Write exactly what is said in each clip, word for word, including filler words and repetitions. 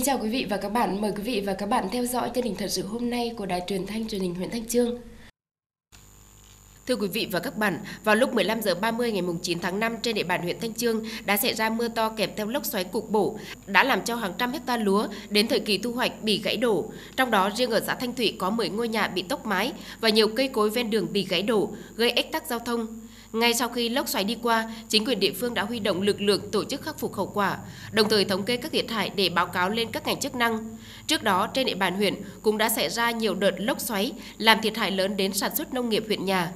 chào quý vị và các bạn, mời quý vị và các bạn theo dõi chương trình thời sự hôm nay của Đài Truyền thanh Truyền hình huyện Thanh Chương. Thưa quý vị và các bạn, vào lúc mười lăm giờ ba mươi ngày chín tháng năm trên địa bàn huyện Thanh Chương đã xảy ra mưa to kèm theo lốc xoáy cục bộ đã làm cho hàng trăm hecta lúa đến thời kỳ thu hoạch bị gãy đổ. Trong đó riêng ở xã Thanh Thủy có mười ngôi nhà bị tốc mái và nhiều cây cối ven đường bị gãy đổ, gây ách tắc giao thông. Ngay sau khi lốc xoáy đi qua, chính quyền địa phương đã huy động lực lượng tổ chức khắc phục hậu quả, đồng thời thống kê các thiệt hại để báo cáo lên các ngành chức năng. Trước đó, trên địa bàn huyện cũng đã xảy ra nhiều đợt lốc xoáy làm thiệt hại lớn đến sản xuất nông nghiệp huyện nhà.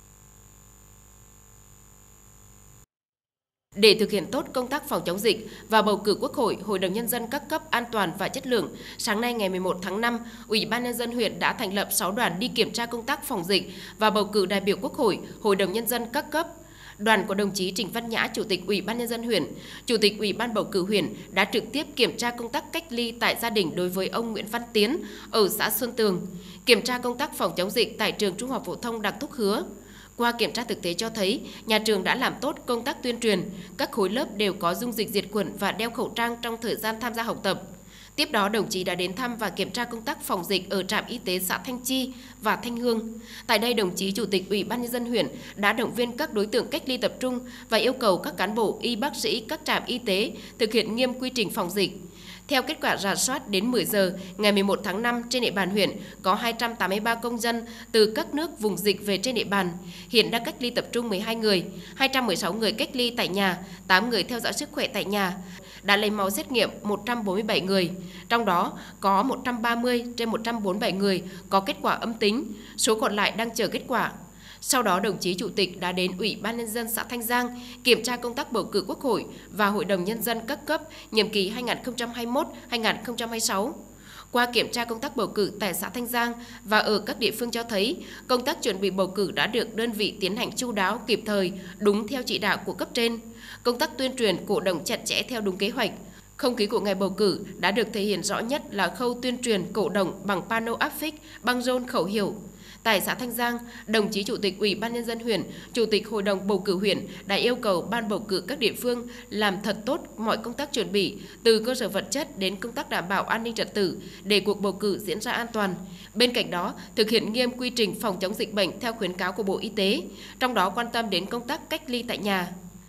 Để thực hiện tốt công tác phòng chống dịch và bầu cử Quốc hội, Hội đồng Nhân dân các cấp an toàn và chất lượng, sáng nay ngày mười một tháng năm, Ủy ban Nhân dân huyện đã thành lập sáu đoàn đi kiểm tra công tác phòng dịch và bầu cử đại biểu Quốc hội, Hội đồng Nhân dân các cấp. Đoàn của đồng chí Trịnh Văn Nhã, Chủ tịch Ủy ban Nhân dân huyện, Chủ tịch Ủy ban bầu cử huyện đã trực tiếp kiểm tra công tác cách ly tại gia đình đối với ông Nguyễn Văn Tiến ở xã Xuân Tường, kiểm tra công tác phòng chống dịch tại trường Trung học phổ thông Đặng Thúc Hứa. Qua kiểm tra thực tế cho thấy, nhà trường đã làm tốt công tác tuyên truyền, các khối lớp đều có dung dịch diệt khuẩn và đeo khẩu trang trong thời gian tham gia học tập. Tiếp đó, đồng chí đã đến thăm và kiểm tra công tác phòng dịch ở trạm y tế xã Thanh Chi và Thanh Hương. Tại đây, đồng chí Chủ tịch Ủy ban Nhân dân huyện đã động viên các đối tượng cách ly tập trung và yêu cầu các cán bộ, y bác sĩ, các trạm y tế thực hiện nghiêm quy trình phòng dịch. Theo kết quả rà soát đến mười giờ ngày mười một tháng năm, trên địa bàn huyện có hai trăm tám mươi ba công dân từ các nước vùng dịch về trên địa bàn. Hiện đang cách ly tập trung mười hai người, hai trăm mười sáu người cách ly tại nhà, tám người theo dõi sức khỏe tại nhà. Đã lấy máu xét nghiệm một trăm bốn mươi bảy người, trong đó có một trăm ba mươi trên một trăm bốn mươi bảy người có kết quả âm tính, số còn lại đang chờ kết quả. Sau đó, đồng chí Chủ tịch đã đến Ủy ban Nhân dân xã Thanh Giang kiểm tra công tác bầu cử Quốc hội và Hội đồng Nhân dân các cấp nhiệm kỳ hai nghìn không trăm hai mươi mốt đến hai nghìn không trăm hai mươi sáu. Qua kiểm tra công tác bầu cử tại xã Thanh Giang và ở các địa phương cho thấy, công tác chuẩn bị bầu cử đã được đơn vị tiến hành chu đáo, kịp thời, đúng theo chỉ đạo của cấp trên. Công tác tuyên truyền cổ động chặt chẽ theo đúng kế hoạch. Không khí của ngày bầu cử đã được thể hiện rõ nhất là khâu tuyên truyền cổ động bằng pano áp phích, băng rôn khẩu hiệu. Tại xã Thanh Giang, đồng chí Chủ tịch Ủy ban Nhân dân huyện, Chủ tịch Hội đồng bầu cử huyện đã yêu cầu ban bầu cử các địa phương làm thật tốt mọi công tác chuẩn bị, từ cơ sở vật chất đến công tác đảm bảo an ninh trật tự để cuộc bầu cử diễn ra an toàn. Bên cạnh đó, thực hiện nghiêm quy trình phòng chống dịch bệnh theo khuyến cáo của Bộ Y tế, trong đó quan tâm đến công tác cách ly tại nhà.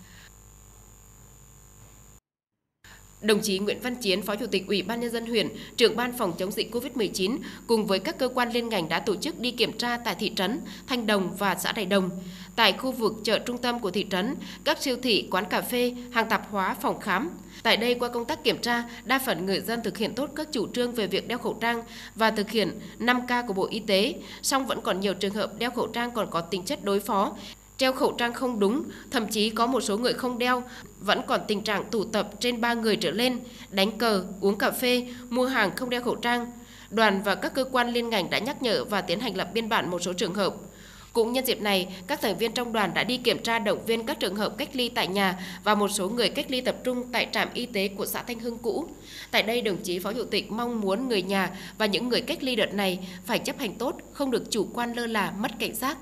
Đồng chí Nguyễn Văn Chiến, Phó Chủ tịch Ủy ban Nhân dân huyện, trưởng ban phòng chống dịch Covid mười chín cùng với các cơ quan liên ngành đã tổ chức đi kiểm tra tại thị trấn Thanh Đồng và xã Đại Đồng. Tại khu vực chợ trung tâm của thị trấn, các siêu thị, quán cà phê, hàng tạp hóa, phòng khám. Tại đây, qua công tác kiểm tra, đa phần người dân thực hiện tốt các chủ trương về việc đeo khẩu trang và thực hiện năm K của Bộ Y tế, song vẫn còn nhiều trường hợp đeo khẩu trang còn có tính chất đối phó. Đeo khẩu trang không đúng, thậm chí có một số người không đeo, vẫn còn tình trạng tụ tập trên ba người trở lên, đánh cờ, uống cà phê, mua hàng không đeo khẩu trang. Đoàn và các cơ quan liên ngành đã nhắc nhở và tiến hành lập biên bản một số trường hợp. Cũng nhân dịp này, các thành viên trong đoàn đã đi kiểm tra động viên các trường hợp cách ly tại nhà và một số người cách ly tập trung tại trạm y tế của xã Thanh Hưng cũ. Tại đây, đồng chí Phó Chủ tịch mong muốn người nhà và những người cách ly đợt này phải chấp hành tốt, không được chủ quan lơ là, mất cảnh giác.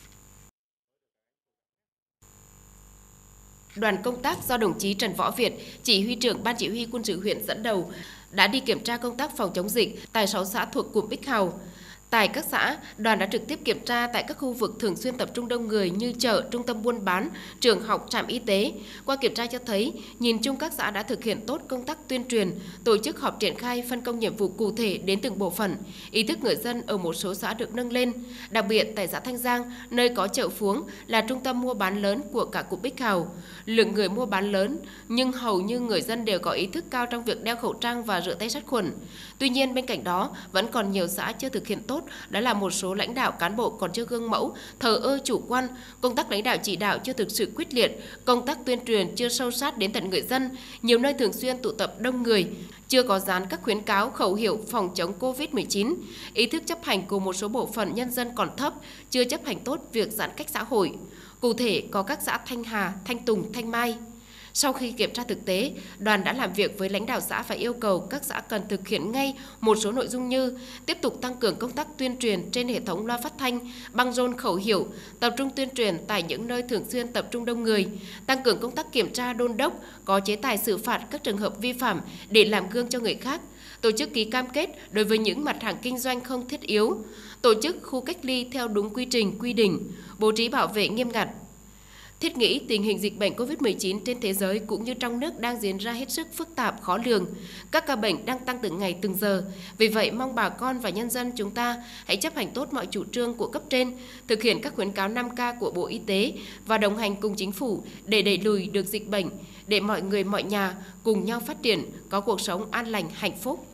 Đoàn công tác do đồng chí Trần Võ Việt, Chỉ huy trưởng Ban Chỉ huy Quân sự huyện dẫn đầu, đã đi kiểm tra công tác phòng chống dịch tại sáu xã thuộc cụm Bích Hào. Tại các xã, đoàn đã trực tiếp kiểm tra tại các khu vực thường xuyên tập trung đông người như chợ, trung tâm buôn bán, trường học, trạm y tế. Qua kiểm tra cho thấy, nhìn chung các xã đã thực hiện tốt công tác tuyên truyền, tổ chức họp triển khai phân công nhiệm vụ cụ thể đến từng bộ phận. Ý thức người dân ở một số xã được nâng lên, đặc biệt tại xã Thanh Giang, nơi có chợ Phuống là trung tâm mua bán lớn của cả cụm Bích Hào. Lượng người mua bán lớn, nhưng hầu như người dân đều có ý thức cao trong việc đeo khẩu trang và rửa tay sát khuẩn. Tuy nhiên, bên cạnh đó, vẫn còn nhiều xã chưa thực hiện tốt, đó là một số lãnh đạo cán bộ còn chưa gương mẫu, thờ ơ chủ quan, công tác lãnh đạo chỉ đạo chưa thực sự quyết liệt, công tác tuyên truyền chưa sâu sát đến tận người dân, nhiều nơi thường xuyên tụ tập đông người, chưa có dán các khuyến cáo khẩu hiệu phòng chống Covid mười chín, ý thức chấp hành của một số bộ phận nhân dân còn thấp, chưa chấp hành tốt việc giãn cách xã hội. Cụ thể có các xã Thanh Hà, Thanh Tùng, Thanh Mai. Sau khi kiểm tra thực tế, đoàn đã làm việc với lãnh đạo xã và yêu cầu các xã cần thực hiện ngay một số nội dung như tiếp tục tăng cường công tác tuyên truyền trên hệ thống loa phát thanh, băng rôn khẩu hiệu, tập trung tuyên truyền tại những nơi thường xuyên tập trung đông người, tăng cường công tác kiểm tra đôn đốc, có chế tài xử phạt các trường hợp vi phạm để làm gương cho người khác, tổ chức ký cam kết đối với những mặt hàng kinh doanh không thiết yếu, tổ chức khu cách ly theo đúng quy trình quy định, bố trí bảo vệ nghiêm ngặt. Thiết nghĩ tình hình dịch bệnh Covid mười chín trên thế giới cũng như trong nước đang diễn ra hết sức phức tạp, khó lường. Các ca bệnh đang tăng từng ngày từng giờ. Vì vậy, mong bà con và nhân dân chúng ta hãy chấp hành tốt mọi chủ trương của cấp trên, thực hiện các khuyến cáo năm K của Bộ Y tế và đồng hành cùng chính phủ để đẩy lùi được dịch bệnh, để mọi người mọi nhà cùng nhau phát triển, có cuộc sống an lành, hạnh phúc.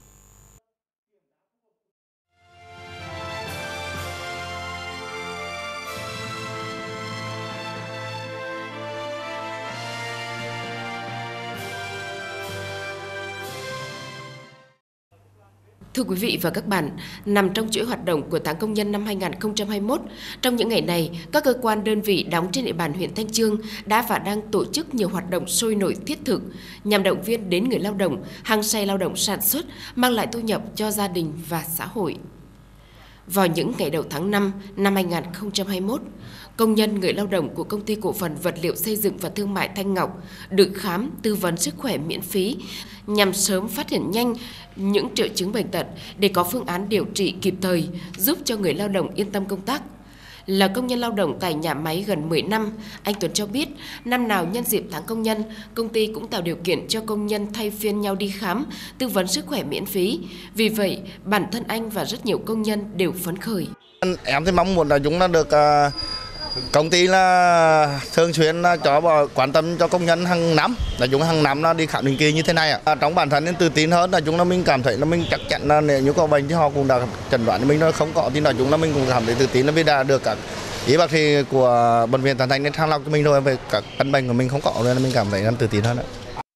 Thưa quý vị và các bạn, nằm trong chuỗi hoạt động của tháng công nhân năm hai nghìn không trăm hai mươi mốt, trong những ngày này, các cơ quan đơn vị đóng trên địa bàn huyện Thanh Chương đã và đang tổ chức nhiều hoạt động sôi nổi thiết thực nhằm động viên đến người lao động, hăng say lao động sản xuất, mang lại thu nhập cho gia đình và xã hội. Vào những ngày đầu tháng năm năm hai nghìn không trăm hai mươi mốt, công nhân người lao động của Công ty Cổ phần Vật liệu Xây dựng và Thương mại Thanh Ngọc được khám tư vấn sức khỏe miễn phí nhằm sớm phát hiện nhanh những triệu chứng bệnh tật để có phương án điều trị kịp thời, giúp cho người lao động yên tâm công tác. Là công nhân lao động tại nhà máy gần mười năm, anh Tuấn cho biết năm nào nhân dịp tháng công nhân, công ty cũng tạo điều kiện cho công nhân thay phiên nhau đi khám, tư vấn sức khỏe miễn phí. Vì vậy, bản thân anh và rất nhiều công nhân đều phấn khởi. Em thì mong muốn là chúng ta được uh, công ty là thường xuyên cho quan tâm cho công nhân hàng năm, là chúng hàng năm là đi khám định kỳ như thế này ạ. À, trong bản thân nên tự tin hơn, là chúng là mình cảm thấy là mình chắc chắn là nếu như có bệnh thì họ cũng đã chẩn đoán cho mình, nó không có thì là chúng là mình cũng cảm thấy tự tin là vì đã được các y bác sĩ của bệnh viện Tân Thanh đến sàng lọc cho mình rồi, về các căn bệnh của mình không có nên mình cảm thấy tự tin hơn ạ.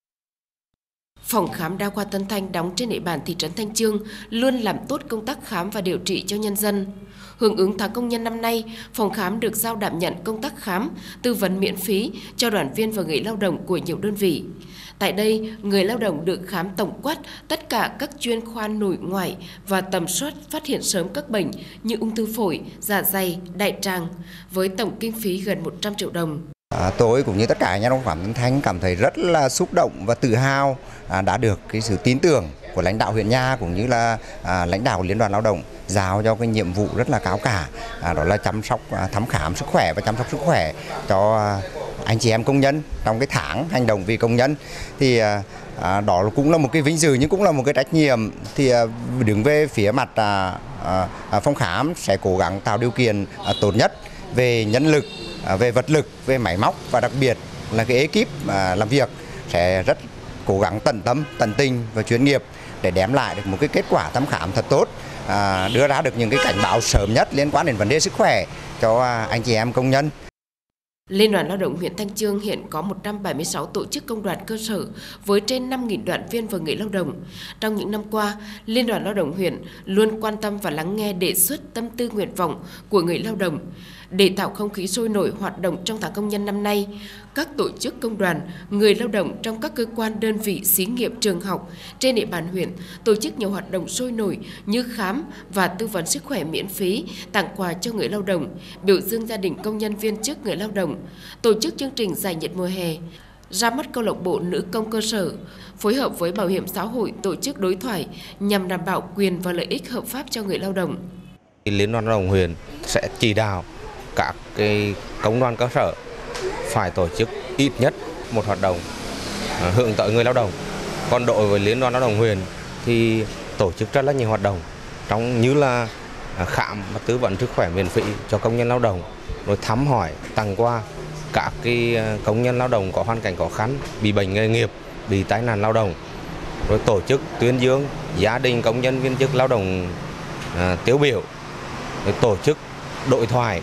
Phòng khám đa khoa Tân Thanh đóng trên địa bàn thị trấn Thanh Chương luôn làm tốt công tác khám và điều trị cho nhân dân. Hưởng ứng tháng công nhân năm nay, phòng khám được giao đảm nhận công tác khám, tư vấn miễn phí cho đoàn viên và người lao động của nhiều đơn vị. Tại đây, người lao động được khám tổng quát tất cả các chuyên khoa nội ngoại và tầm soát phát hiện sớm các bệnh như ung thư phổi, dạ dày, đại tràng, với tổng kinh phí gần một trăm triệu đồng. À, tôi cũng như tất cả nhà đồng phạm Tân Thanh cảm thấy rất là xúc động và tự hào à, đã được cái sự tin tưởng của lãnh đạo huyện nhà cũng như là à, lãnh đạo của Liên đoàn Lao động giao cho cái nhiệm vụ rất là cao cả, à, đó là chăm sóc, à, thăm khám sức khỏe và chăm sóc sức khỏe cho à, anh chị em công nhân trong cái tháng hành động vì công nhân. Thì à, à, đó cũng là một cái vinh dự nhưng cũng là một cái trách nhiệm. Thì à, đứng về phía mặt à, à, phòng khám sẽ cố gắng tạo điều kiện à, tốt nhất về nhân lực, à, về vật lực, về máy móc và đặc biệt là cái ekip à, làm việc sẽ rất cố gắng tận tâm, tận tình và chuyên nghiệp để đem lại được một cái kết quả thăm khám thật tốt, à, đưa ra được những cái cảnh báo sớm nhất liên quan đến vấn đề sức khỏe cho à, anh chị em công nhân. Liên đoàn Lao động huyện Thanh Chương hiện có một trăm bảy mươi sáu tổ chức công đoàn cơ sở với trên năm nghìn đoàn viên và người lao động. Trong những năm qua, Liên đoàn Lao động huyện luôn quan tâm và lắng nghe đề xuất tâm tư nguyện vọng của người lao động. Để tạo không khí sôi nổi hoạt động trong tháng công nhân năm nay, các tổ chức công đoàn, người lao động trong các cơ quan đơn vị xí nghiệp trường học trên địa bàn huyện tổ chức nhiều hoạt động sôi nổi như khám và tư vấn sức khỏe miễn phí, tặng quà cho người lao động, biểu dương gia đình công nhân viên chức người lao động, tổ chức chương trình giải nhiệt mùa hè, ra mắt câu lạc bộ nữ công cơ sở, phối hợp với Bảo hiểm xã hội tổ chức đối thoại nhằm đảm bảo quyền và lợi ích hợp pháp cho người lao động. Liên đoàn Lao động huyện sẽ chỉ đạo các cái công đoàn cơ sở phải tổ chức ít nhất một hoạt động à, hướng tới người lao động. Còn đối với Liên đoàn Lao động huyện thì tổ chức rất là nhiều hoạt động, trong như là khám và tư vấn sức khỏe miễn phí cho công nhân lao động, rồi thăm hỏi, tặng quà các cái công nhân lao động có hoàn cảnh khó khăn, bị bệnh nghề nghiệp, bị tai nạn lao động, rồi tổ chức tuyên dương gia đình công nhân viên chức lao động à, tiêu biểu, rồi tổ chức đối thoại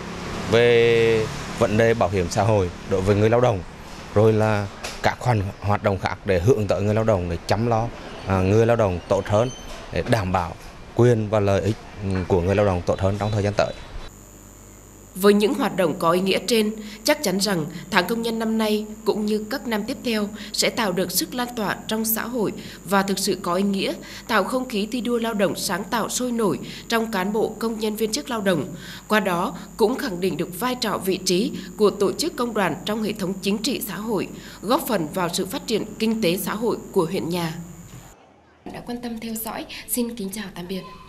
về vấn đề bảo hiểm xã hội đối với người lao động, rồi là các hoạt động khác để hướng tới người lao động, để chăm lo à, người lao động tốt hơn, để đảm bảo quyền và lợi ích của người lao động tốt hơn trong thời gian tới. Với những hoạt động có ý nghĩa trên, chắc chắn rằng tháng công nhân năm nay cũng như các năm tiếp theo sẽ tạo được sức lan tỏa trong xã hội và thực sự có ý nghĩa, tạo không khí thi đua lao động sáng tạo sôi nổi trong cán bộ công nhân viên chức lao động. Qua đó cũng khẳng định được vai trò vị trí của tổ chức công đoàn trong hệ thống chính trị xã hội, góp phần vào sự phát triển kinh tế xã hội của huyện nhà. đã quan tâm theo dõi. Xin kính chào tạm biệt.